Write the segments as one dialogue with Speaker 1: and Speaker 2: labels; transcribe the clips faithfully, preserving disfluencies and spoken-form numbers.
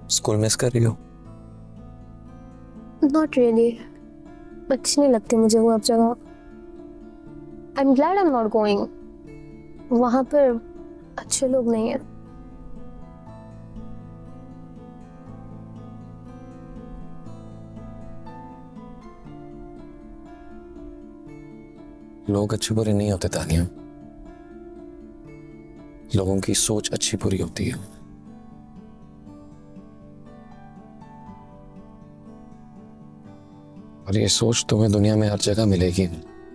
Speaker 1: School miss कर रही हो?
Speaker 2: नॉट रियली, अच्छी नहीं लगती मुझे वो अब जगह। I am glad I am not going. वहां पर अच्छे लोग नहीं है।
Speaker 1: लोग अच्छे बुरे नहीं होते तानिया, लोगों की सोच अच्छी बुरी होती है। और ये सोच तुम्हें दुनिया में हर जगह मिलेगी।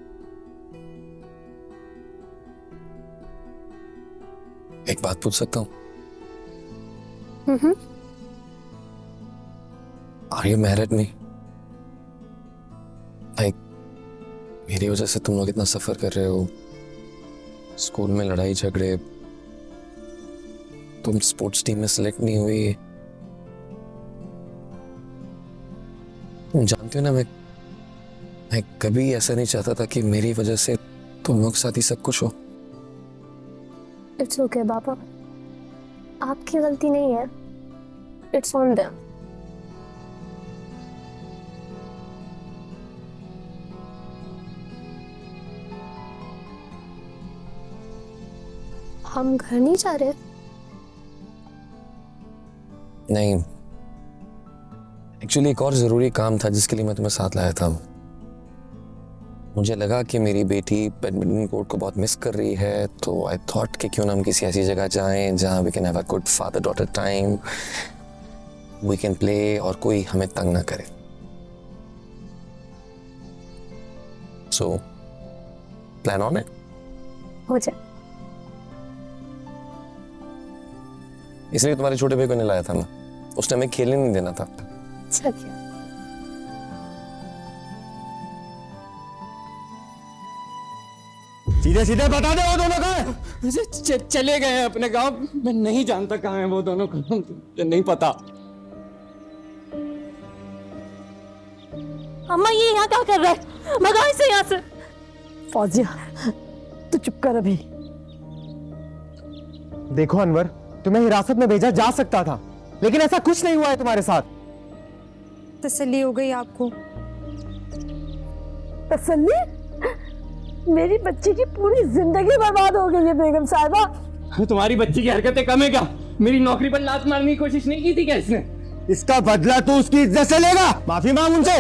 Speaker 1: एक बात पूछ सकता हूँ?
Speaker 2: Hmm.
Speaker 1: Are you married me? Like मेरी वजह से तुम लोग इतना सफर कर रहे हो, स्कूल में लड़ाई झगड़े, तुम स्पोर्ट्स टीम में सिलेक्ट नहीं हुई। तुम जानती हो ना, मैं मैं कभी ऐसा नहीं चाहता था कि मेरी वजह से तुम लोग साथ ही सब कुछ हो।
Speaker 2: इट्स ओके पापा, आपकी गलती नहीं है। It's on them. हम घर नहीं जा रहे?
Speaker 1: नहीं, एक्चुअली एक और जरूरी काम था जिसके लिए मैं तुम्हें साथ लाया था। मुझे लगा कि मेरी बेटी बैडमिंटन कोर्ट को बहुत मिस कर रही है, तो आई थॉट कि क्यों ना हम किसी ऐसी जगह जाएं जहां we can have a good father daughter time, we can play और कोई हमें तंग ना करे। So plan on it.
Speaker 2: हो जाए।
Speaker 1: इसलिए तुम्हारे छोटे भाई को नहीं लाया था मैं, उसने हमें खेलने नहीं देना था।
Speaker 2: अच्छा किया।
Speaker 3: सीधे सीधे बता दे वो दोनों कहाँ हैं? च, चले गए हैं अपने गांव। मैं नहीं जानता कहाँ हैं वो दोनों, नहीं पता।
Speaker 4: अम्मा ये यहाँ क्या कर रहा है? भगाओ इसे यहाँ से।
Speaker 5: फौजिया तू चुप कर अभी।
Speaker 6: देखो अनवर, तुम्हें हिरासत में भेजा जा सकता था, लेकिन ऐसा कुछ नहीं हुआ है तुम्हारे साथ।
Speaker 4: तसल्ली हो गई आपको?
Speaker 5: तसल्ली? मेरी बच्ची की पूरी जिंदगी बर्बाद हो गई है बेगम साहिबा।
Speaker 3: तुम्हारी बच्ची की हरकतें कम है क्या? मेरी नौकरी पर लात मारने की कोशिश नहीं की थी क्या इसने?
Speaker 6: इसका बदला तू उसकी इज्जत से लेगा। माफी मांग उनसे।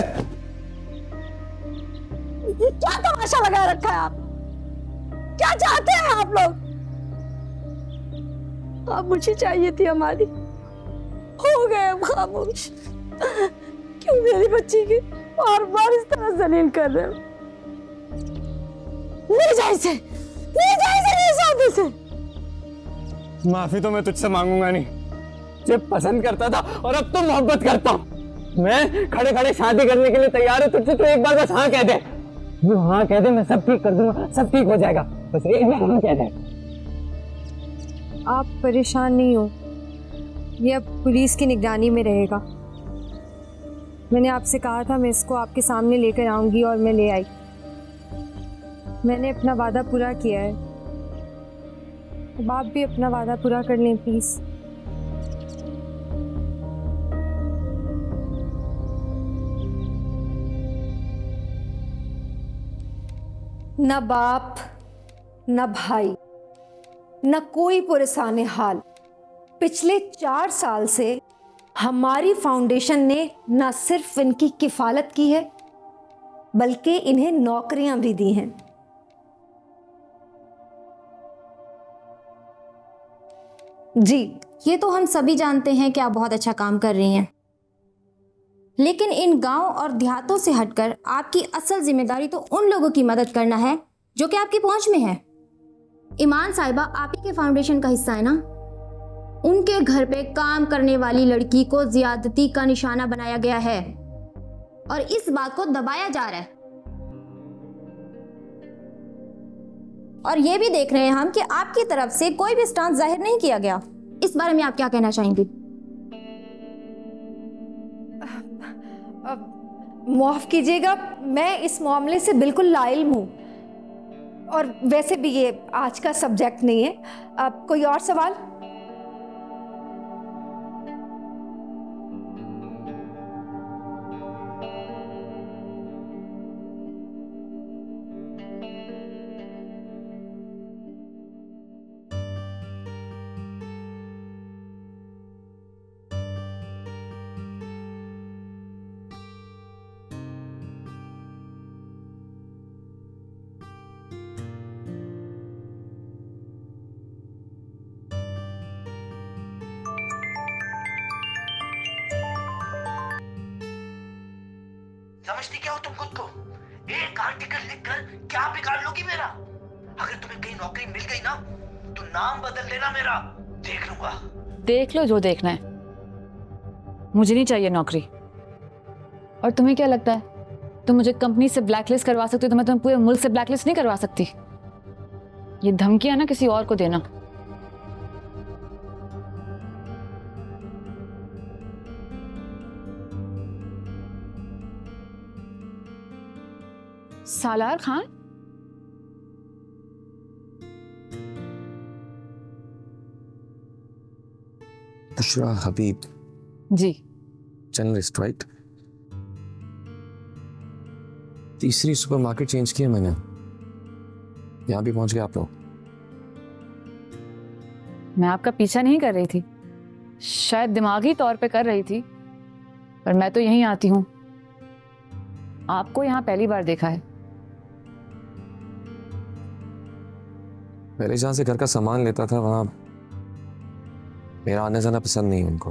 Speaker 5: ये क्या तमाशा लगा रखा है आप? क्या चाहते हैं आप लोग? आप मुझे चाहिए थी हमारी, हो गए हम खामोश। क्यों मेरी बच्ची की बार बार इस तरह जलील कर रहे हो? ले जा इसे, ले जा इसे मेरे साथ से।
Speaker 3: माफी तो मैं तुझसे मांगूंगा नहीं। जब पसंद करता था और अब तो मोहब्बत करता हूँ। मैं खड़े खड़े शादी करने के लिए तैयार हूँ तुझसे। तो एक बार बस हाँ कह दे। वो हाँ कह दे, मैं सब ठीक कर दूंगा, सब ठीक हो जाएगा। बस एक बार हाँ कह दे।
Speaker 4: आप परेशान नहीं हो, ये अब पुलिस की निगरानी में रहेगा। मैंने आपसे कहा था मैं इसको आपके सामने लेकर आऊंगी और मैं ले आई। मैंने अपना वादा पूरा किया है, अब आप भी अपना वादा पूरा कर लें प्लीज।
Speaker 7: न बाप न भाई न कोई पुरसाने हाल, पिछले चार साल से हमारी फाउंडेशन ने न सिर्फ इनकी किफालत की है बल्कि इन्हें नौकरियां भी दी हैं।
Speaker 8: जी, ये तो हम सभी जानते हैं कि आप बहुत अच्छा काम कर रही हैं, लेकिन इन गांव और देहातों से हटकर आपकी असल जिम्मेदारी तो उन लोगों की मदद करना है जो कि आपकी पहुंच में है। ईमान साहिबा आप ही के फाउंडेशन का हिस्सा है ना? उनके घर पे काम करने वाली लड़की को ज्यादती का निशाना बनाया गया है और इस बात को दबाया जा रहा है। और ये भी देख रहे हैं हम कि आपकी तरफ से कोई भी स्टांस जाहिर नहीं किया गया। इस बारे में आप क्या कहना चाहेंगे?
Speaker 7: माफ कीजिएगा, मैं इस मामले से बिल्कुल लाइल्म हूँ और वैसे भी ये आज का सब्जेक्ट नहीं है। अब कोई और सवाल?
Speaker 9: समझती क्या हो तुम खुद को? एक आर्टिकल लिखकर क्या बिगाड़ लोगी मेरा? अगर तुम्हें कहीं नौकरी मिल गई ना तो नाम बदल देना मेरा, देख लूंगा।
Speaker 10: देख लो जो देखना है, मुझे नहीं चाहिए नौकरी। और तुम्हें क्या लगता है तुम मुझे कंपनी से ब्लैकलिस्ट करवा सकती हो, तो मैं तुम्हें पूरे मुल्क से ब्लैकलिस्ट नहीं करवा सकती। ये धमकियां ना किसी और को देना। Salar Khan,
Speaker 1: Bushra Habib
Speaker 10: ji,
Speaker 1: journalist right? तीसरी सुपरमार्केट चेंज किया मैंने, यहां भी पहुंच गए आप लोग।
Speaker 10: मैं आपका पीछा नहीं कर रही थी, शायद दिमागी तौर पे कर रही थी, पर मैं तो यहीं आती हूँ। आपको यहाँ पहली बार देखा है।
Speaker 1: पहले जहां से घर का सामान लेता था वहां मेरा आने जाना पसंद नहीं है उनको।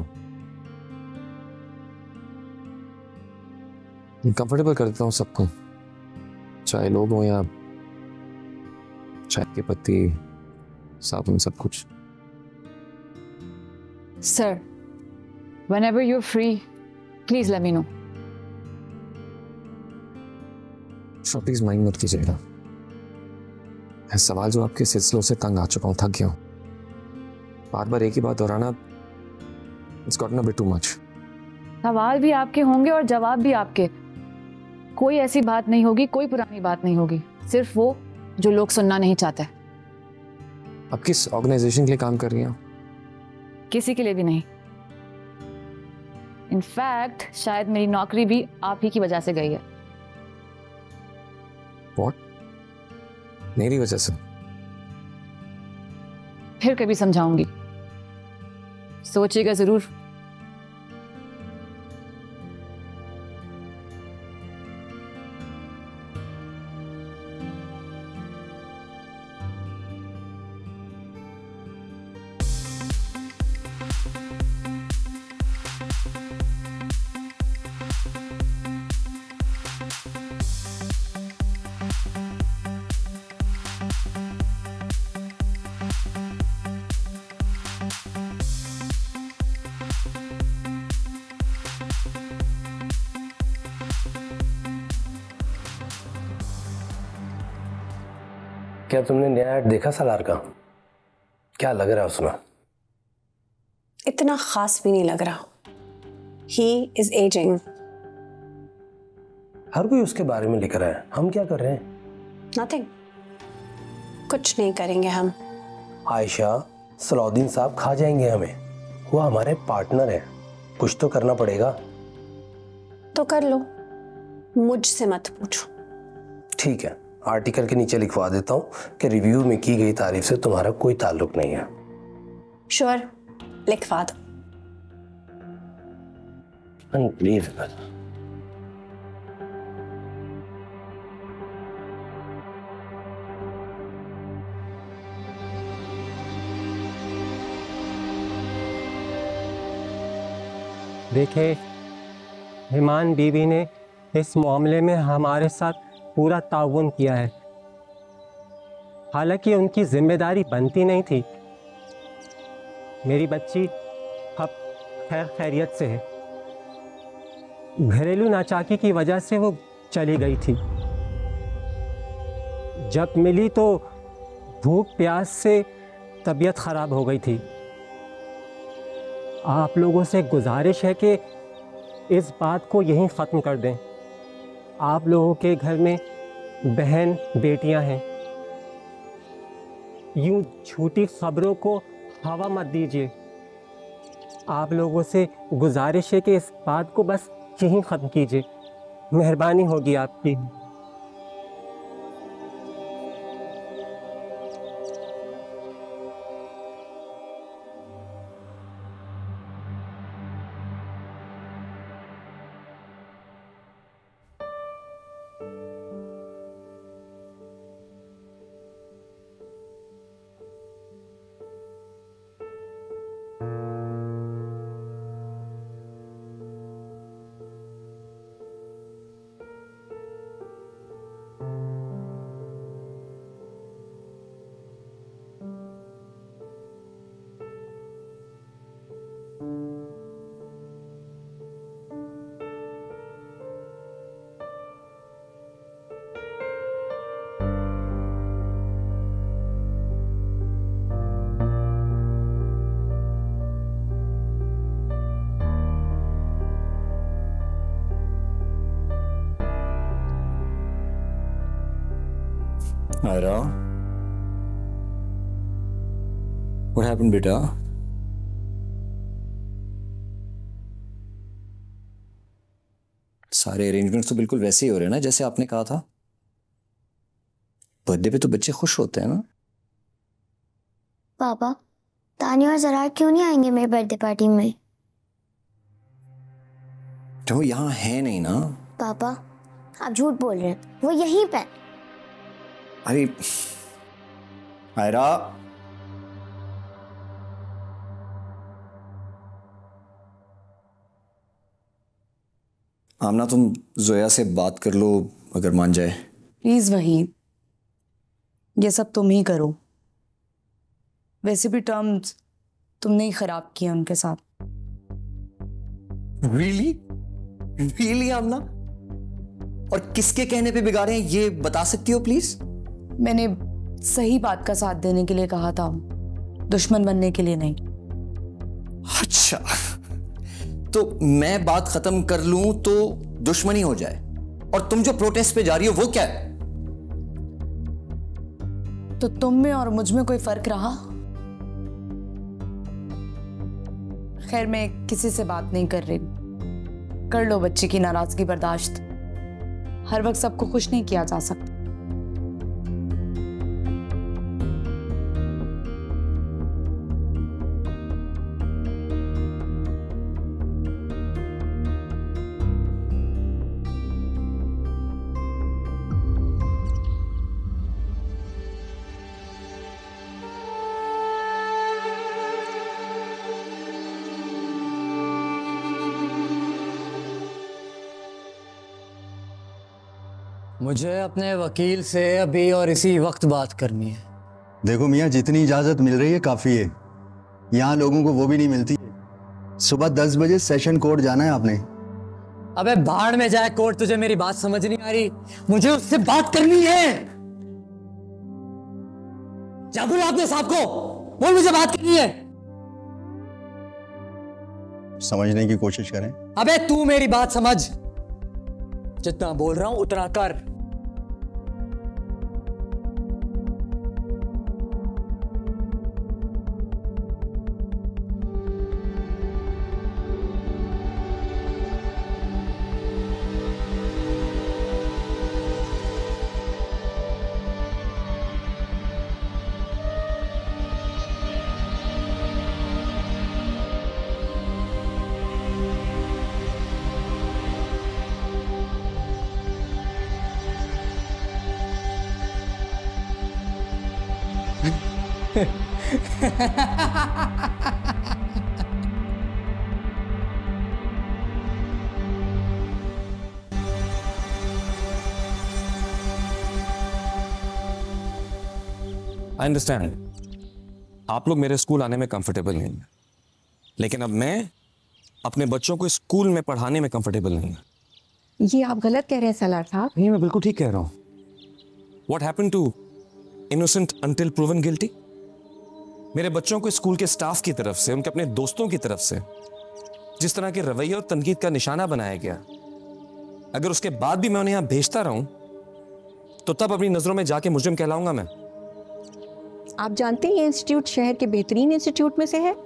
Speaker 1: कंफर्टेबल कर देता हूँ सबको, चाहे लोग हो या चाय की पत्ती, साबुन, सब कुछ।
Speaker 10: Sir, whenever you're free, please let me know.
Speaker 1: Please mind मत कीजिएगा, मैं सवाल जो आपके सिलसिलों से तंग आ चुका हूँ, थक गया हूँ। बार बार एक ही बात दोहराना, it's gotten a bit too much.
Speaker 10: सवाल भी आपके होंगे और जवाब भी आपके। कोई ऐसी बात नहीं होगी, कोई पुरानी बात नहीं होगी, सिर्फ वो जो लोग सुनना नहीं चाहते।
Speaker 1: आप किस ऑर्गेनाइजेशन के लिए काम कर रही हैं?
Speaker 10: किसी के लिए भी नहीं। इनफैक्ट शायद मेरी नौकरी भी आप ही की वजह से गई है।
Speaker 1: What? मेरी वजह से?
Speaker 10: फिर कभी समझाऊंगी, सोचिएगा जरूर।
Speaker 9: क्या तुमने नया ऐड देखा सालार का? क्या लग रहा है उसमें?
Speaker 11: इतना खास भी नहीं लग रहा। He is aging.
Speaker 9: हर कोई उसके बारे में लिख रहा है, हम क्या कर रहे हैं?
Speaker 11: Nothing. कुछ नहीं करेंगे हम।
Speaker 9: आयशा, सलाउद्दीन साहब खा जाएंगे हमें, वो हमारे पार्टनर हैं, कुछ तो करना पड़ेगा।
Speaker 11: तो कर लो, मुझसे मत पूछो।
Speaker 9: ठीक है, आर्टिकल के नीचे लिखवा देता हूँ कि रिव्यू में की गई तारीफ से तुम्हारा कोई ताल्लुक नहीं है।
Speaker 11: श्योर, लिखवा दो।
Speaker 9: अनबिलीवेबल।
Speaker 6: देखे, हिमान बीवी ने इस मामले में हमारे साथ पूरा ताउन किया है, हालांकि उनकी जिम्मेदारी बनती नहीं थी। मेरी बच्ची अब खैर खैरियत से है, घरेलू नाचाकी की वजह से वो चली गई थी। जब मिली तो भूख प्यास से तबीयत खराब हो गई थी। आप लोगों से गुजारिश है कि इस बात को यहीं ख़त्म कर दें। आप लोगों के घर में बहन बेटियां हैं, यूं झूठी खबरों को हवा मत दीजिए। आप लोगों से गुजारिश है कि इस बात को बस यहीं ख़त्म कीजिए, मेहरबानी होगी आपकी।
Speaker 12: आयरा, what happened, बेटा? सारे अरेंजमेंट्स तो बिल्कुल वैसे ही हो रहे हैं ना जैसे आपने कहा था। बर्थडे पे तो बच्चे खुश होते हैं ना।
Speaker 13: पापा, तानिया और जरा क्यों नहीं आएंगे मेरे बर्थडे पार्टी में?
Speaker 12: तो यहाँ है नहीं ना।
Speaker 13: पापा, आप झूठ बोल रहे हैं, वो यहीं पे।
Speaker 12: अरे आयरा, आमना तुम जोया से बात कर लो अगर मान जाए।
Speaker 5: प्लीज वहीद, ये सब तुम ही करो। वैसे भी टर्म्स तुमने ही खराब किए उनके साथ।
Speaker 12: Really really Aamna? और किसके कहने पे बिगाड़े हैं ये बता सकती हो प्लीज?
Speaker 5: मैंने सही बात का साथ देने के लिए कहा था, दुश्मन बनने के लिए नहीं।
Speaker 12: अच्छा, तो मैं बात खत्म कर लूं तो दुश्मनी हो जाए, और तुम जो प्रोटेस्ट पे जा रही हो वो क्या है?
Speaker 5: तो तुम में और मुझ में कोई फर्क रहा? खैर, मैं किसी से बात नहीं कर रही। कर लो बच्चे की नाराजगी बर्दाश्त। हर वक्त सबको खुश नहीं किया जा सकता।
Speaker 3: मुझे अपने वकील से अभी और इसी वक्त बात करनी है।
Speaker 14: देखो मियाँ, जितनी इजाजत मिल रही है काफी है। यहाँ लोगों को वो भी नहीं मिलती। सुबह दस बजे सेशन कोर्ट जाना है आपने।
Speaker 3: अबे भाड़ में जाए कोर्ट, तुझे मेरी बात समझ नहीं आ रही? मुझे उससे बात करनी है। जा बोलो अपने साहब को, बोल मुझे बात करनी है।
Speaker 14: समझने की कोशिश करें।
Speaker 3: अबे तू मेरी बात समझ, जितना बोल रहा हूं उतना कर।
Speaker 1: आई अंडरस्टैंड, आप लोग मेरे स्कूल आने में कंफर्टेबल नहीं हैं, लेकिन अब मैं अपने बच्चों को स्कूल में पढ़ाने में कंफर्टेबल नहीं हूं।
Speaker 15: ये आप गलत कह रहे हैं सलार साहब।
Speaker 1: नहीं, मैं बिल्कुल ठीक कह रहा हूं। What happened to innocent until proven guilty? मेरे बच्चों को स्कूल के स्टाफ की तरफ से, उनके अपने दोस्तों की तरफ से जिस तरह के रवैये और तनकीद का निशाना बनाया गया, अगर उसके बाद भी मैं उन्हें यहां भेजता रहूं तो तब अपनी नजरों में जाके मुजरिम कहलाऊंगा मैं।
Speaker 15: आप जानते हैं ये इंस्टीट्यूट शहर के बेहतरीन इंस्टीट्यूट में से है।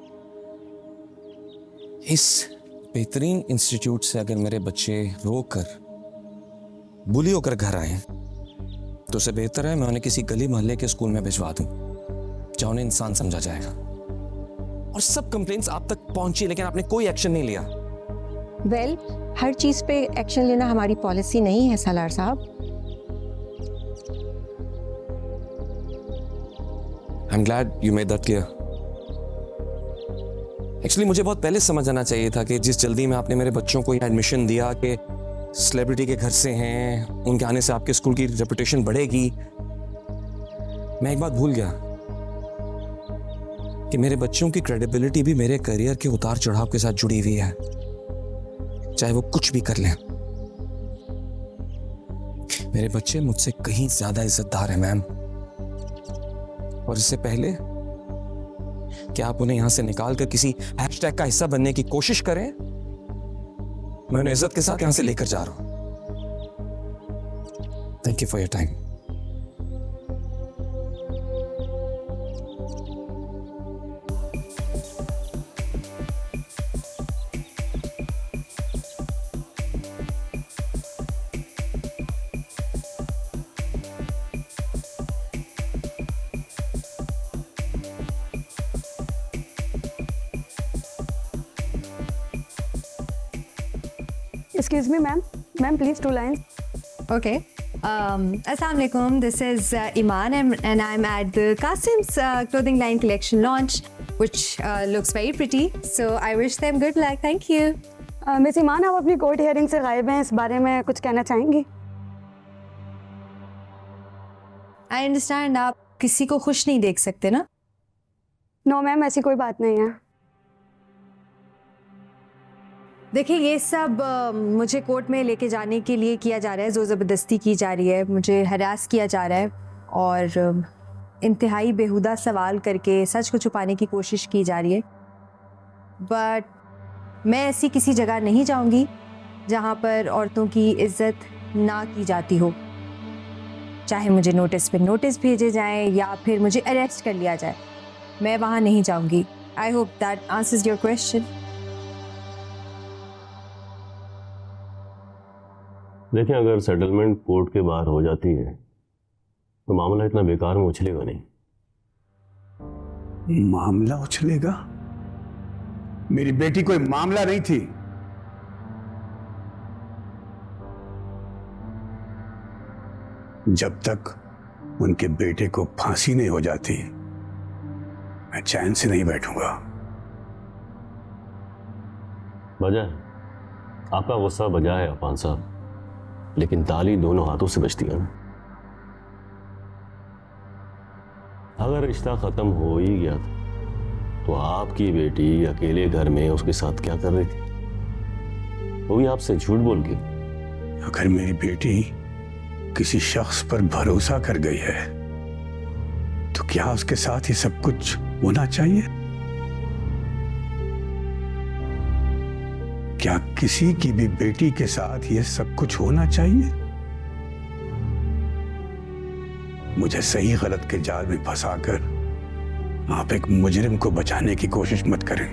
Speaker 1: इस बेहतरीन इंस्टीट्यूट से अगर मेरे बच्चे रोकर बुली होकर घर आए तो उससे बेहतर है मैं उन्हें किसी गली मोहल्ले के स्कूल में भिजवा दूं जहां उन्हें इंसान समझा जाएगा। और सब कंप्लेंट्स आप तक पहुंची लेकिन आपने कोई एक्शन नहीं लिया।
Speaker 15: वेल well, हर चीज पे एक्शन लेना हमारी पॉलिसी नहीं है सलार साहब।
Speaker 1: I am glad you made that clear. Actually मुझे बहुत पहले समझ आना चाहिए था कि जिस जल्दी में आपने मेरे बच्चों को यहाँ एडमिशन दिया कि सेलिब्रिटी के घर से हैं, उनके आने से आपके स्कूल की रेपुटेशन बढ़ेगी, मैं एक बात भूल गया कि मेरे बच्चों की क्रेडिबिलिटी भी मेरे करियर के उतार चढ़ाव के साथ जुड़ी हुई है, चाहे वो कुछ भी कर लें। मेरे बच्चे मुझसे कहीं ज्यादा इज्जतदार हैं मैम, और इससे पहले कि आप उन्हें यहां से निकालकर किसी हैशटैग का हिस्सा बनने की कोशिश करें, मैं उन्हें इज्जत के साथ यहां से लेकर जा रहा हूं। Thank you for your time.
Speaker 16: Excuse me ma'am, ma'am please two lines.
Speaker 4: Okay. Um, Assalamu alaikum. This is uh, Iman and, and I'm at the Qasim's uh, clothing line collection launch, which uh, looks very pretty. So I wish them good luck. Thank you.
Speaker 16: Miss Iman, आप अपनी court hearing से गायब हैं, इस बारे में कुछ कहना चाहेंगी?
Speaker 4: I understand आप किसी को खुश नहीं देख सकते ना?
Speaker 16: नो मैम, ऐसी कोई बात नहीं है.
Speaker 4: देखिए, ये सब uh, मुझे कोर्ट में लेके जाने के लिए किया जा रहा है, ज़ोर ज़बरदस्ती की जा रही है, मुझे हरास किया जा रहा है और uh, इंतहाई बेहुदा सवाल करके सच को छुपाने की कोशिश की जा रही है. बट मैं ऐसी किसी जगह नहीं जाऊंगी जहाँ पर औरतों की इज्जत ना की जाती हो. चाहे मुझे नोटिस पे नोटिस भेजे जाएं या फिर मुझे अरेस्ट कर लिया जाए, मैं वहाँ नहीं जाऊंगी. I hope that answers your question.
Speaker 17: देखें, अगर सेटलमेंट कोर्ट के बाहर हो जाती है तो मामला इतना बेकार में उछलेगा नहीं.
Speaker 18: मामला उछलेगा? मेरी बेटी कोई मामला नहीं थी. जब तक उनके बेटे को फांसी नहीं हो जाती, मैं चैन से नहीं बैठूंगा.
Speaker 17: बजा है, आपका गुस्सा बजा है अफान साहब, लेकिन ताली दोनों हाथों से बजती है ना. अगर रिश्ता खत्म हो ही गया था तो आपकी बेटी अकेले घर में उसके साथ क्या कर रही थी, वो भी आपसे झूठ बोल के?
Speaker 18: अगर मेरी बेटी किसी शख्स पर भरोसा कर गई है तो क्या उसके साथ ही सब कुछ होना चाहिए? क्या किसी की भी बेटी के साथ ये सब कुछ होना चाहिए? मुझे सही गलत के जाल में फंसाकर आप एक मुजरिम को बचाने की कोशिश मत करें.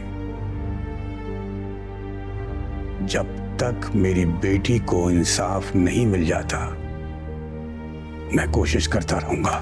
Speaker 18: जब तक मेरी बेटी को इंसाफ नहीं मिल जाता, मैं कोशिश करता रहूंगा.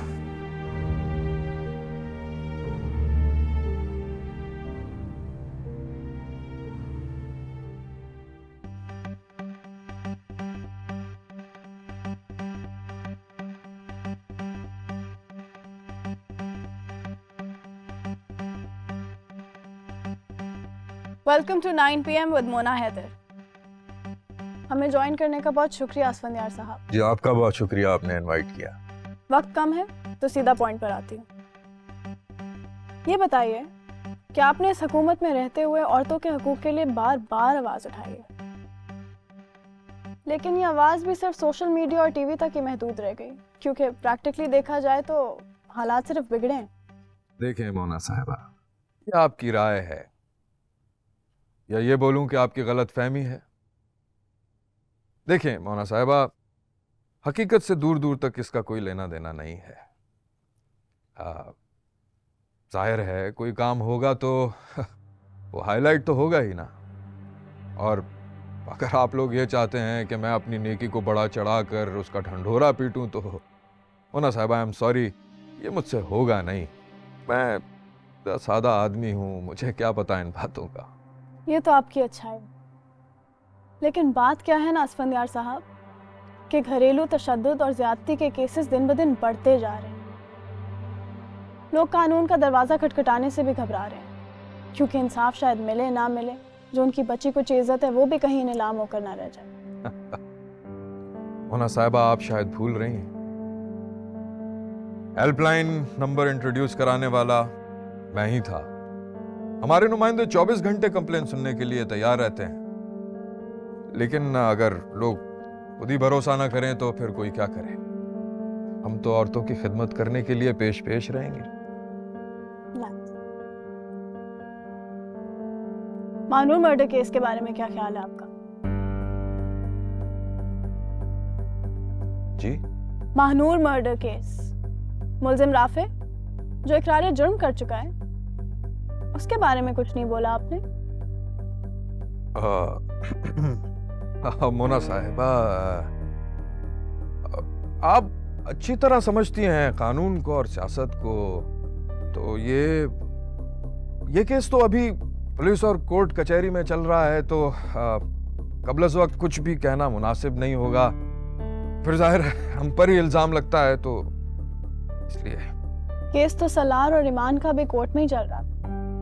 Speaker 19: Welcome to nine P M with Mona Haider. हमें ज्वाइन करने का बहुत शुक्रिया असफंदियार साहब.
Speaker 20: जी, आपका बहुत शुक्रिया, आपने इनवाइट किया.
Speaker 19: वक्त कम है तो सीधा पॉइंट पर आती हूँ. ये बताइए कि आपने इस हुकूमत में रहते हुए औरतों के हकूक के लिए बार बार आवाज उठाई है, लेकिन ये आवाज भी सिर्फ सोशल मीडिया और टीवी तक ही महदूद रह गई, क्योंकि प्रैक्टिकली देखा जाए तो हालात सिर्फ बिगड़े हैं.
Speaker 20: देखें मोना साहिबा, ये आपकी राय है या ये बोलूं कि आपकी गलत फहमी है? देखें मोना साहिबा, हकीकत से दूर दूर तक इसका कोई लेना देना नहीं है. जाहिर है कोई काम होगा तो वो हाईलाइट तो होगा ही ना. और अगर आप लोग ये चाहते हैं कि मैं अपनी नेकी को बड़ा चढ़ा कर उसका ढंढोरा पीटूं तो मोना साहिबा, आई एम सॉरी, ये मुझसे होगा नहीं. मैं सादा आदमी हूँ, मुझे क्या पता इन बातों का.
Speaker 19: ये तो आपकी अच्छाई, लेकिन बात क्या है ना असफंदियार साहब, कि घरेलू तशद्दुद और ज्यादती के केसेस दिन ब दिन बढ़ते जा रहे हैं. लोग कानून का दरवाज़ा खटखटाने से भी घबरा रहे हैं, क्योंकि इंसाफ शायद मिले ना मिले, जो उनकी बच्ची कुछ इज्जत है वो भी कहीं नीलाम होकर ना रह जाए.
Speaker 20: मोना साहिबा, आप शायद भूल रही हैं, हेल्पलाइन नंबर इंट्रोड्यूस कराने वाला मैं ही था. हमारे नुमाइंदे चौबीस घंटे कंप्लेन सुनने के लिए तैयार रहते हैं, लेकिन अगर लोग खुद ही भरोसा ना करें तो फिर कोई क्या करे. हम तो औरतों की खिदमत करने के लिए पेश पेश रहेंगे.
Speaker 19: मानूर मर्डर केस के बारे में क्या ख्याल है आपका?
Speaker 20: जी,
Speaker 19: मानूर मर्डर केस, मुल्जिम राफे जो इकरार जुर्म कर चुका है, उसके बारे में कुछ नहीं बोला आपने?
Speaker 20: आ, मोना साहिबा, आप अच्छी तरह समझती हैं कानून को और सियासत को, तो ये ये केस तो अभी पुलिस और कोर्ट कचहरी में चल रहा है, तो आ, कबल वक्त कुछ भी कहना मुनासिब नहीं होगा, फिर जाहिर हम पर ही इल्जाम लगता है, तो इसलिए।
Speaker 19: केस तो सलार और ईमान का भी कोर्ट में ही चल रहा था,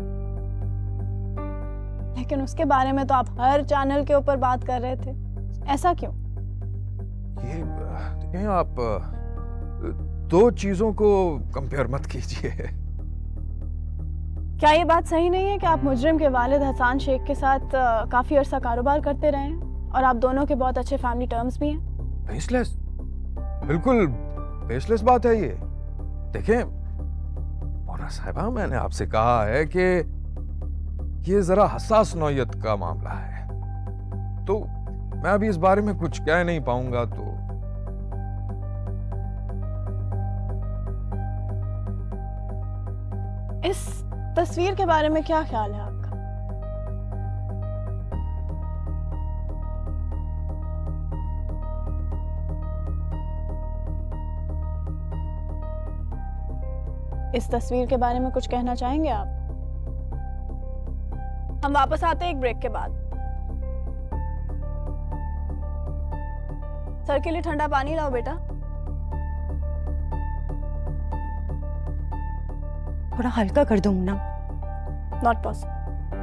Speaker 19: लेकिन उसके बारे में तो आप हर चैनल के ऊपर बात कर रहे थे, ऐसा क्यों?
Speaker 20: ये देखें, आप दो चीजों को कंपेयर मत कीजिए।
Speaker 19: क्या ये बात सही नहीं है कि आप मुजरिम के वालिद हसन शेख के साथ आ, काफी अरसा कारोबार करते रहे हैं और आप दोनों के बहुत अच्छे फैमिली टर्म्स भी हैं?
Speaker 20: बेसलेस, बिल्कुल बेसलेस बात है ये। देखें मोना साहिबा, मैंने आपसे कहा है कि ये जरा हसास नौयत का मामला है, तो मैं अभी इस बारे में कुछ कह नहीं पाऊंगा। तो
Speaker 19: इस तस्वीर के बारे में क्या ख्याल है आपका? इस तस्वीर के बारे में कुछ कहना चाहेंगे आप? हम वापस आते हैं एक ब्रेक के बाद। सर के लिए ठंडा पानी लाओ बेटा।
Speaker 15: थोड़ा हल्का कर दो मुन्ना।
Speaker 19: Not possible.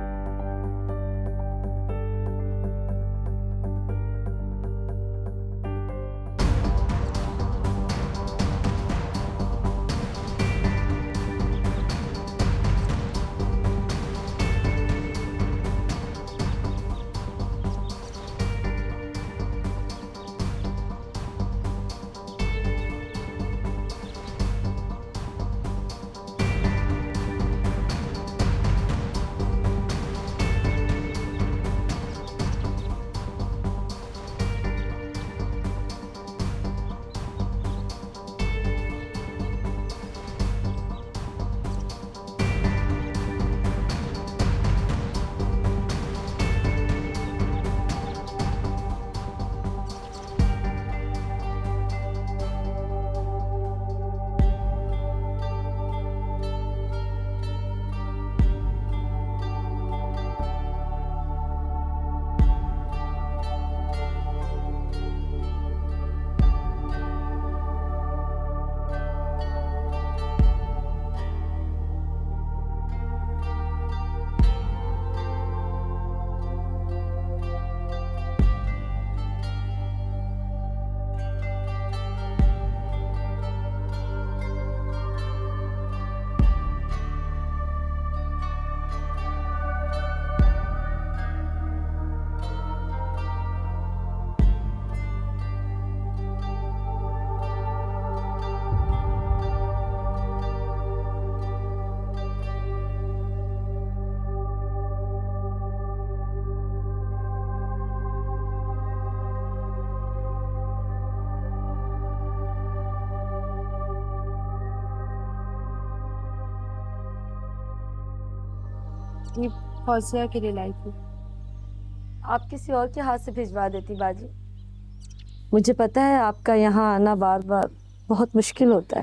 Speaker 5: ये फौजिया के लिए लाई थी। आप किसी और के हाथ से भिजवा देती बाजी। मुझे पता है आपका यहाँ आना बार बार बहुत मुश्किल होता है।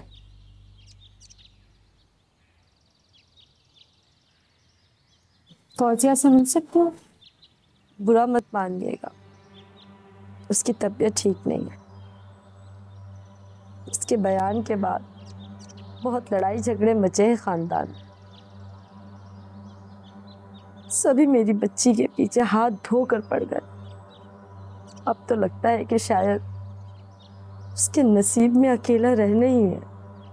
Speaker 5: फौजिया से मिल सकते हो? बुरा मत मानिएगा, उसकी तबीयत ठीक नहीं है। उसके बयान के बाद बहुत लड़ाई झगड़े मचे हैं खानदान में। सभी मेरी बच्ची के पीछे हाथ धोकर पड़ गए। अब तो लगता है कि शायद उसके नसीब में अकेला रहना ही है।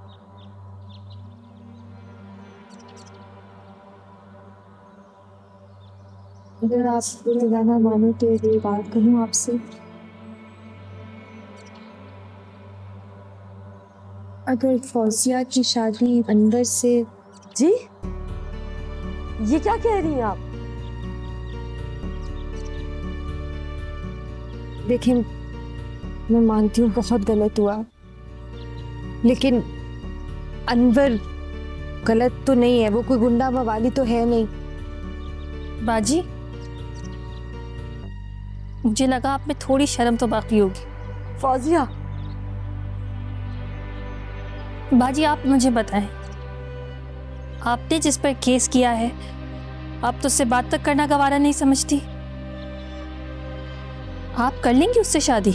Speaker 5: अगर आप बुरा मानो तो एक बात कहूँ आपसे। अगर फौजिया की शादी अंदर से। जी ये क्या कह रही हैं आप? देखिए मैं मानती हूँ बहुत गलत हुआ, लेकिन अनवर गलत तो नहीं है, वो कोई गुंडा मवाली तो है नहीं।
Speaker 21: बाजी मुझे लगा आप में थोड़ी शर्म तो बाकी होगी।
Speaker 5: फौजिया
Speaker 21: बाजी आप मुझे बताएं, आपने जिस पर केस किया है आप तो उससे बात तक करना गवारा नहीं समझती? आप कर लेंगे उससे शादी?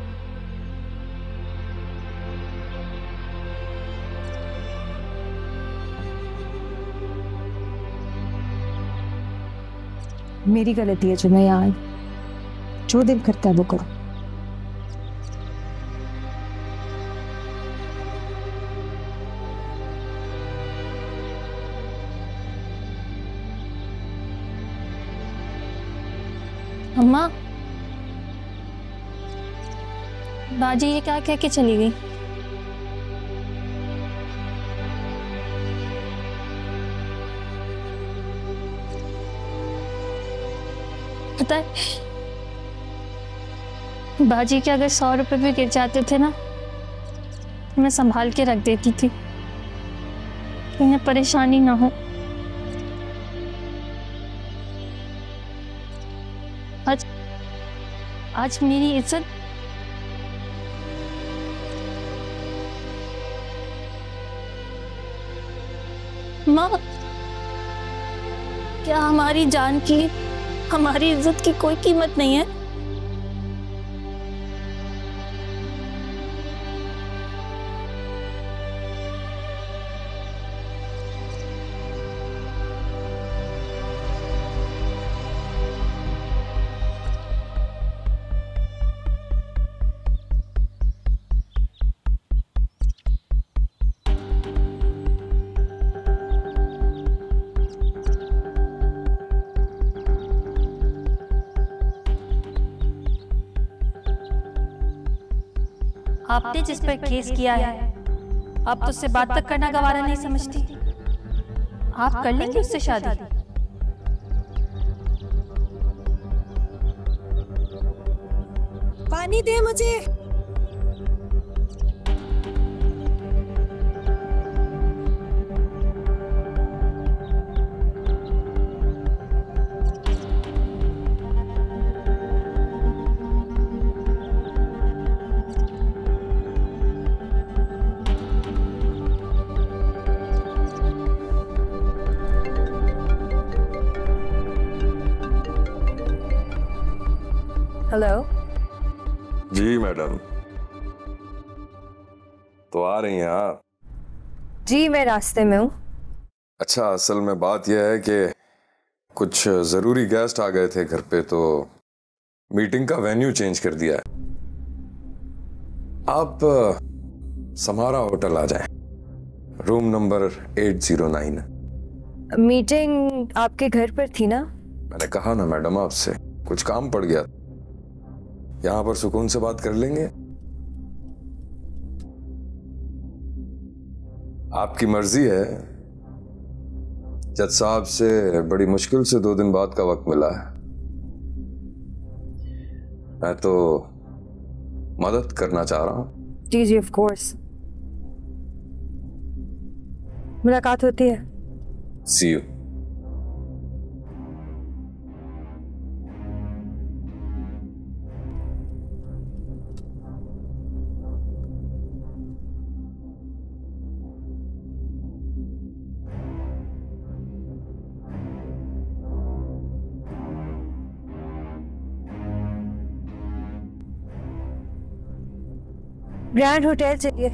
Speaker 7: मेरी गलती है जो मैं यहाँ आई। जो दिल करता है वो करो।
Speaker 21: अम्मा, बाजी ये क्या कह के चली गई? पता है बाजी के अगर सौ रुपए भी गिर जाते थे ना, मैं संभाल के रख देती थी, इन्हें परेशानी ना हो। आज आज मेरी इज्जत माँ, क्या हमारी जान की, हमारी इज्जत की कोई कीमत नहीं है? आपने जिस पर केस किया है, आप तो उससे बात तक करना गवारा नहीं समझती। आप कर लेंगे उससे शादी?
Speaker 7: पानी दे मुझे।
Speaker 4: हेलो
Speaker 2: जी मैडम, तो आ रही हैं आप?
Speaker 4: जी मैं रास्ते में हूँ।
Speaker 2: अच्छा, असल में बात यह है कि कुछ जरूरी गेस्ट आ गए थे घर पे, तो मीटिंग का वेन्यू चेंज कर दिया है। आप समारा होटल आ जाएं, room number eight zero nine.
Speaker 4: Meeting आपके घर पर थी ना?
Speaker 2: मैंने कहा ना मैडम आपसे, कुछ काम पड़ गया, यहां पर सुकून से बात कर लेंगे। आपकी मर्जी है। जज साहब से बड़ी मुश्किल से दो दिन बाद का वक्त मिला है। मैं तो मदद करना चाह रहा हूं।
Speaker 4: जी जी ऑफ कोर्स, मुलाकात होती है।
Speaker 2: सी यू।
Speaker 4: ग्रैंड होटल चलिए।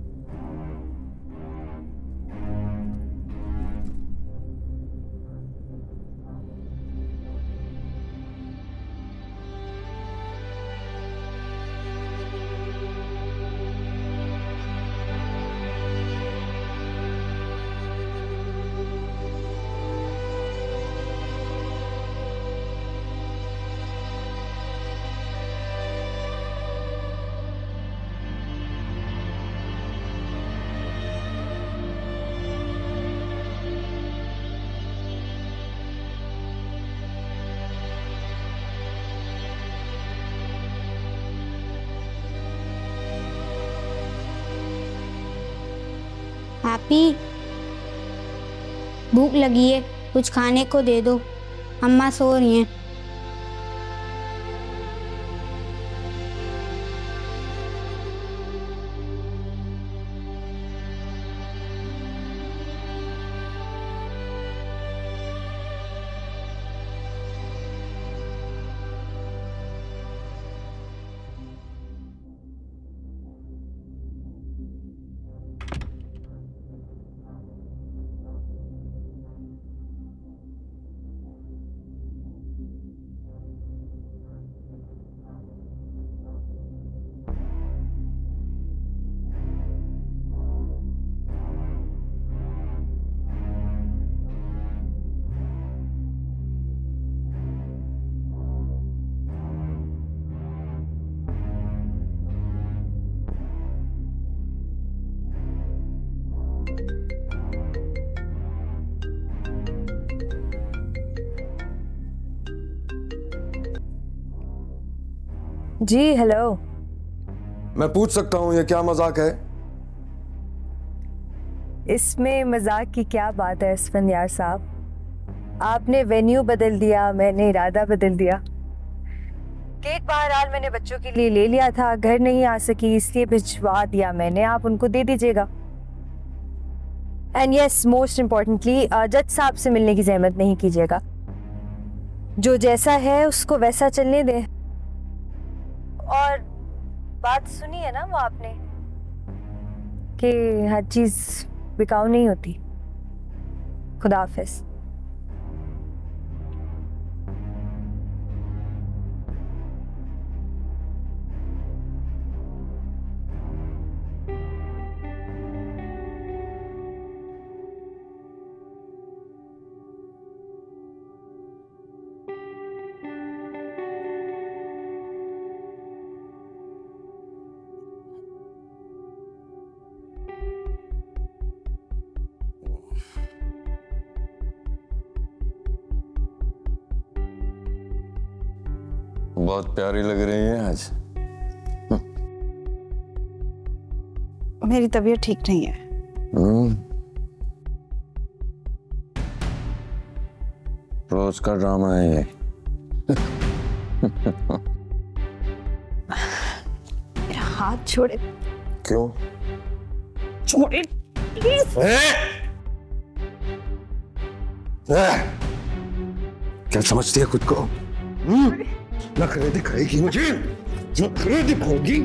Speaker 13: पापी, भूख लगी है, कुछ खाने को दे दो। अम्मा सो रही हैं।
Speaker 4: जी हेलो।
Speaker 2: मैं पूछ सकता हूँ ये क्या मजाक है?
Speaker 4: इसमें मजाक की क्या बात है असफंदियार साहब? आपने वेन्यू बदल दिया, मैंने इरादा बदल दिया। केक बहरहाल मैंने बच्चों के लिए ले लिया था, घर नहीं आ सकी इसलिए भिजवा दिया मैंने, आप उनको दे दीजिएगा। एंड यस, मोस्ट इम्पोर्टेंटली जज साहब से मिलने की जहमत नहीं कीजिएगा। जो जैसा है उसको वैसा चलने दें। और बात सुनी है ना वो आपने कि हर चीज बिकाऊ नहीं होती। खुदा हाफिज।
Speaker 2: बहुत प्यारी लग रही है आज।
Speaker 16: मेरी तबीयत ठीक नहीं है।
Speaker 2: रोज का ड्रामा है ये।
Speaker 16: मेरा हाथ छोड़े।
Speaker 2: क्यों?
Speaker 16: छोड़े प्लीज।
Speaker 2: क्या समझती है खुद को? नखरे दिखाएगी मुझे, नखरे दिखाएगी।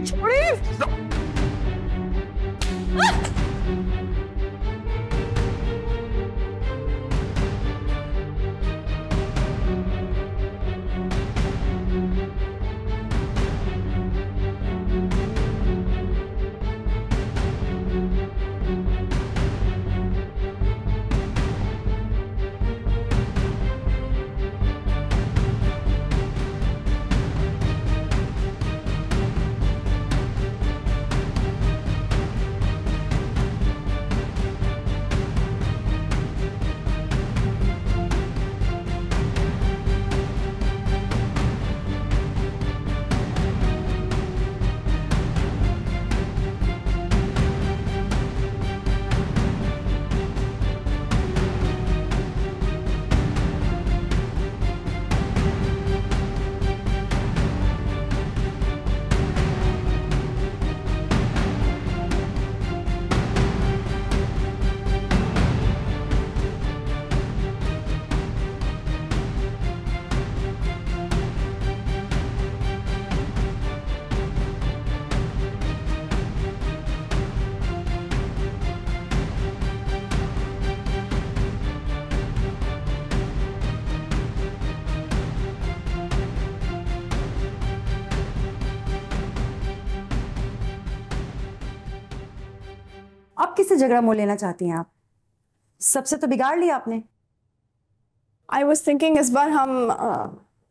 Speaker 16: आप किससे झगड़ा मोल लेना चाहती हैं? आप सबसे तो बिगाड़ लिया आपने।
Speaker 19: आई वॉज थिंकिंग इस बार हम uh...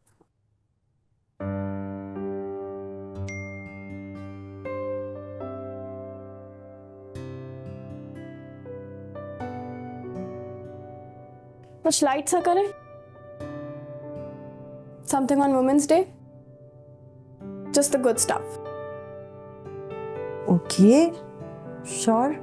Speaker 19: कुछ लाइट सा करें। Something on women's day, just the good stuff.
Speaker 16: Okay, sure.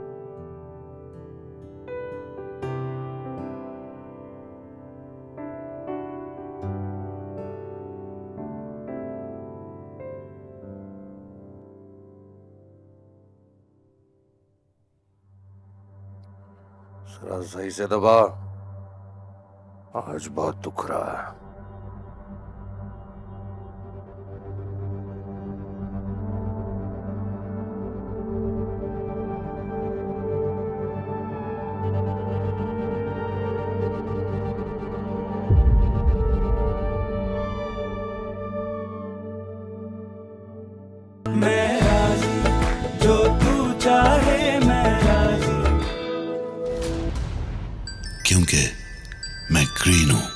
Speaker 17: जरा सही से दबा, आज बहुत दुख रहा है।
Speaker 8: मैं राजी, जो तू चाहे मैं राजी,
Speaker 22: क्योंकि मैं ग्रीन हूं।